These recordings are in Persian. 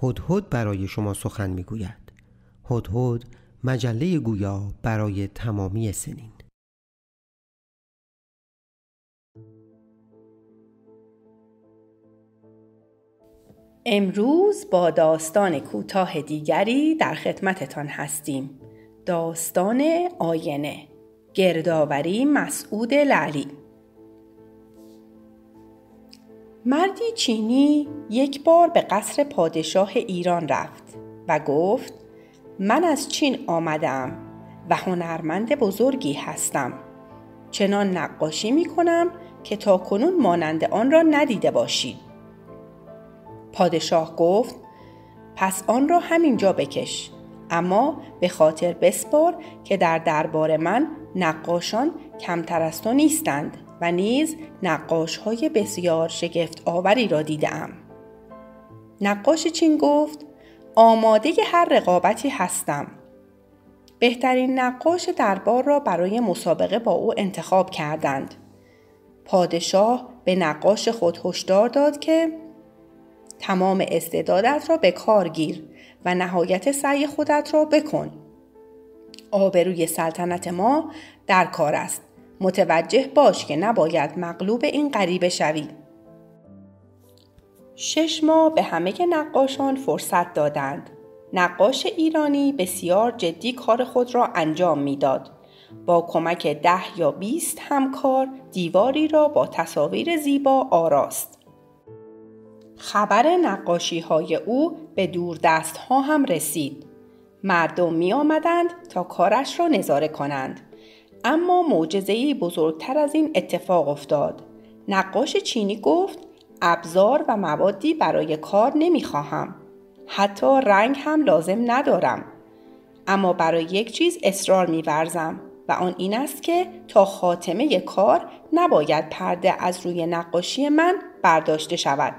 هدهد برای شما سخن میگوید. هدهد، مجله گویا برای تمامی سنین. امروز با داستان کوتاه دیگری در خدمتتان هستیم. داستان آینه، گردآوری مسعود لعلی. مردی چینی یک بار به قصر پادشاه ایران رفت و گفت: من از چین آمدم و هنرمند بزرگی هستم. چنان نقاشی می کنم که تاکنون مانند آن را ندیده باشید. پادشاه گفت: پس آن را همینجا بکش، اما به خاطر بسپار که در دربار من نقاشان کمتر از تو نیستند و نیز نقاش‌های بسیار شگفت آوری را دیده‌ام. نقاش چین گفت: آماده هر رقابتی هستم. بهترین نقاش دربار را برای مسابقه با او انتخاب کردند. پادشاه به نقاش خود هشدار داد که تمام استعدادت را به کار گیر و نهایت سعی خودت را بکن. آبروی سلطنت ما در کار است. متوجه باش که نباید مغلوب این غریبه شوی. 6 ماه به همه نقاشان فرصت دادند. نقاش ایرانی بسیار جدی کار خود را انجام میداد. با کمک 10 یا 20 همکار دیواری را با تصاویر زیبا آراست. خبر نقاشی‌های او به دوردست‌ها هم رسید. مردم می آمدند تا کارش را نظاره کنند. اما معجزه‌ای بزرگتر از این اتفاق افتاد. نقاش چینی گفت: ابزار و موادی برای کار نمی‌خواهم. حتی رنگ هم لازم ندارم. اما برای یک چیز اصرار می‌ورزم و آن این است که تا خاتمه کار نباید پرده از روی نقاشی من برداشته شود.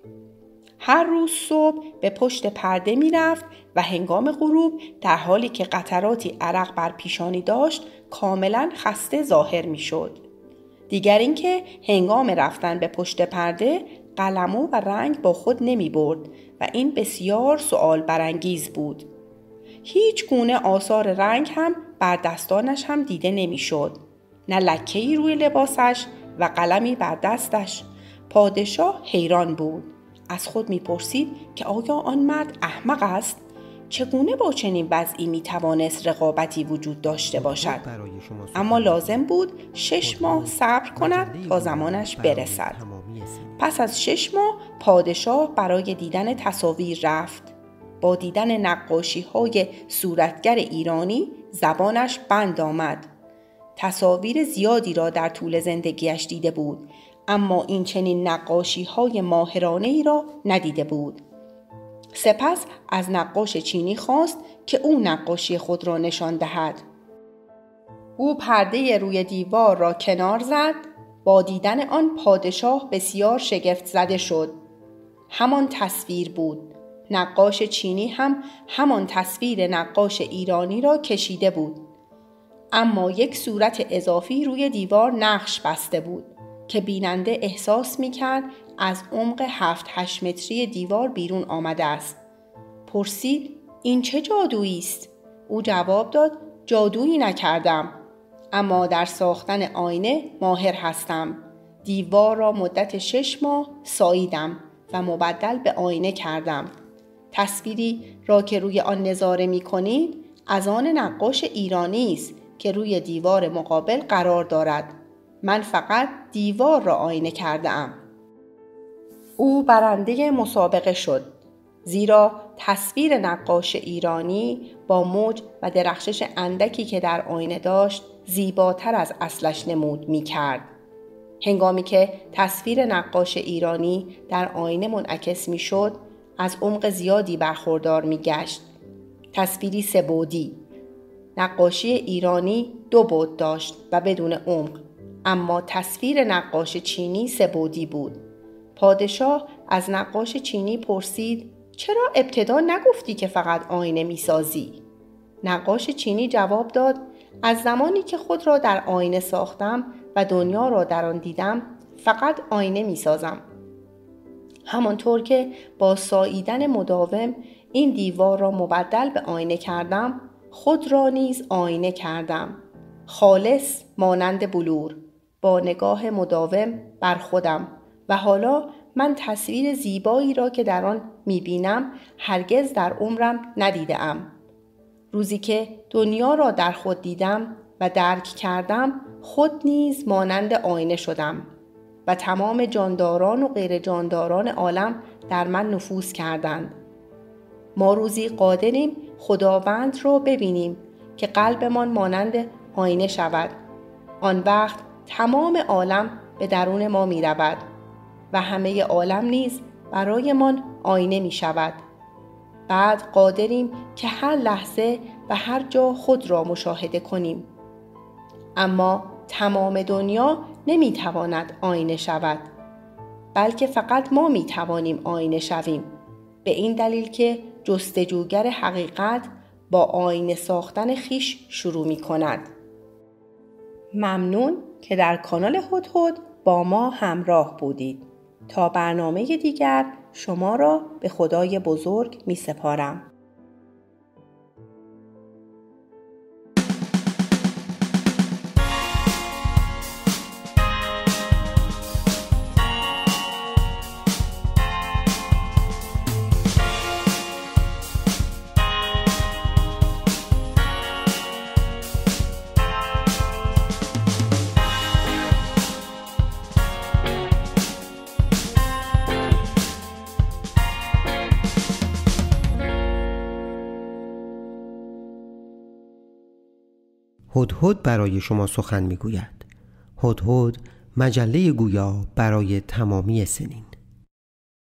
هر روز صبح به پشت پرده می رفت و هنگام غروب در حالی که قطراتی عرق بر پیشانی داشت کاملا خسته ظاهر می شد. دیگر اینکه هنگام رفتن به پشت پرده قلمو و رنگ با خود نمی برد و این بسیار سؤال برانگیز بود. هیچ گونه آثار رنگ هم بر دستانش هم دیده نمی شد. نه لکه‌ای روی لباسش و قلمی بر دستش. پادشاه حیران بود. از خود می‌پرسید که آیا آن مرد احمق است؟ چگونه با چنین وضعی می‌توانست رقابتی وجود داشته باشد؟ اما لازم بود 6 ماه صبر کند تا زمانش برسد. پس از 6 ماه پادشاه برای دیدن تصاویر رفت. با دیدن نقاشی‌های صورتگر ایرانی زبانش بند آمد. تصاویر زیادی را در طول زندگیش دیده بود، اما این چنین نقاشی‌های ماهرانه‌ای را ندیده بود. سپس از نقاش چینی خواست که او نقاشی خود را نشان دهد. او پرده روی دیوار را کنار زد. با دیدن آن پادشاه بسیار شگفت زده شد. همان تصویر بود. نقاش چینی هم همان تصویر نقاش ایرانی را کشیده بود. اما یک صورت اضافی روی دیوار نقش بسته بود که بیننده احساس می‌کرد از عمق 7-8 متری دیوار بیرون آمده است. پرسید: این چه جادویی است؟ او جواب داد: جادویی نکردم، اما در ساختن آینه ماهر هستم. دیوار را مدت 6 ماه ساییدم و مبدل به آینه کردم. تصویری را که روی آن نظاره می‌کنید از آن نقاش ایرانی است که روی دیوار مقابل قرار دارد. من فقط دیوار را آینه کرده‌ام. او برنده مسابقه شد، زیرا تصویر نقاش ایرانی با موج و درخشش اندکی که در آینه داشت زیباتر از اصلش نمود می‌کرد. هنگامی که تصویر نقاش ایرانی در آینه منعکس می‌شد، از عمق زیادی برخوردار می‌گشت. تصویری 3 بعدی. نقاشی ایرانی 2 بعد داشت و بدون عمق، اما تصویر نقاش چینی 3 بعدی بود. پادشاه از نقاش چینی پرسید: چرا ابتدا نگفتی که فقط آینه می‌سازی؟ نقاش چینی جواب داد: از زمانی که خود را در آینه ساختم و دنیا را در آن دیدم، فقط آینه می‌سازم. همانطور که با ساییدن مداوم این دیوار را مبدل به آینه کردم، خود را نیز آینه کردم، خالص مانند بلور، با نگاه مداوم بر خودم. و حالا من تصویر زیبایی را که در آن می‌بینم هرگز در عمرم ندیده‌ام. روزی که دنیا را در خود دیدم و درک کردم، خود نیز مانند آینه شدم و تمام جانداران و غیر جانداران عالم در من نفوذ کردند. ما روزی قادریم خداوند را ببینیم که قلبمان مانند آینه شود. آن وقت تمام عالم به درون ما می رود و همه عالم نیز برایمان آینه می شود. بعد قادریم که هر لحظه و هر جا خود را مشاهده کنیم. اما تمام دنیا نمی تواند آینه شود، بلکه فقط ما می توانیم آینه شویم، به این دلیل که جستجوگر حقیقت با آینه ساختن خویش شروع می کند. ممنون که در کانال هدهد با ما همراه بودید. تا برنامه دیگر شما را به خدای بزرگ می سپارم. هدهد برای شما سخن میگوید. هدهد مجله گویا برای تمامی سنین.